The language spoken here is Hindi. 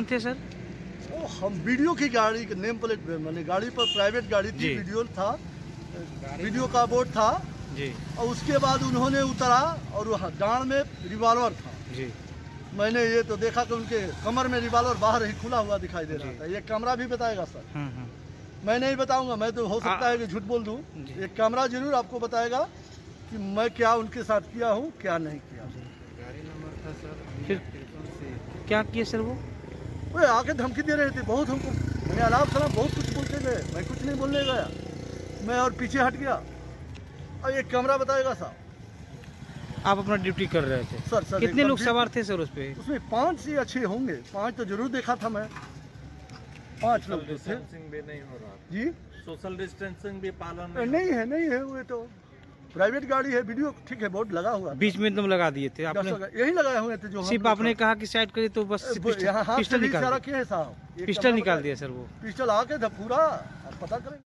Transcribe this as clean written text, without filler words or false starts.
कौन थे सर? वो हम वीडियो की गाड़ी के नेम प्लेट पे, मैंने गाड़ी पर प्राइवेट गाड़ी थी, वीडियो था, वीडियो का बोर्ड था जी। और उसके बाद उन्होंने उतरा और डांड में रिवॉल्वर था जी। मैंने ये तो देखा कि उनके कमर में रिवॉल्वर बाहर ही खुला हुआ दिखाई दे रहा था। ये कैमरा भी बताएगा सर। मैं नहीं बताऊंगा, मैं तो हो सकता है कि झूठ बोल दूं। ये कैमरा जरूर आपको बताएगा कि मैं क्या उनके साथ किया हूँ, क्या नहीं किया। गाड़ी नंबर था सर। फिर क्या किए सर वो? आके धमकी दे रहे थे बहुत हमको। मैंने अलाप सलाम बहुत कुछ बोलते गए, मैं कुछ नहीं बोलने गया, मैं और पीछे हट गया। और ये कैमरा बताएगा साहब। आप अपना ड्यूटी कर रहे थे सर? कितने लोग सवार थे सर उस पे? उसमें 5 या 6 होंगे, 5 तो जरूर देखा था मैं। 5 लोग थे। भी नहीं हो रहा जी, सोशल डिस्टेंसिंग भी पालन नहीं है वो तो प्राइवेट गाड़ी है। वीडियो ठीक है, बोर्ड लगा हुआ बीच में एकदम लगा दिए थे आपने? यही लगाए हुए थे जो सिर्फ आपने कहा कि साइड करिए तो बस यहाँ पिस्टल निकाल किए साहब। पिस्टल निकाल दिया सर वो? पिस्टल आके पूरा पता करें।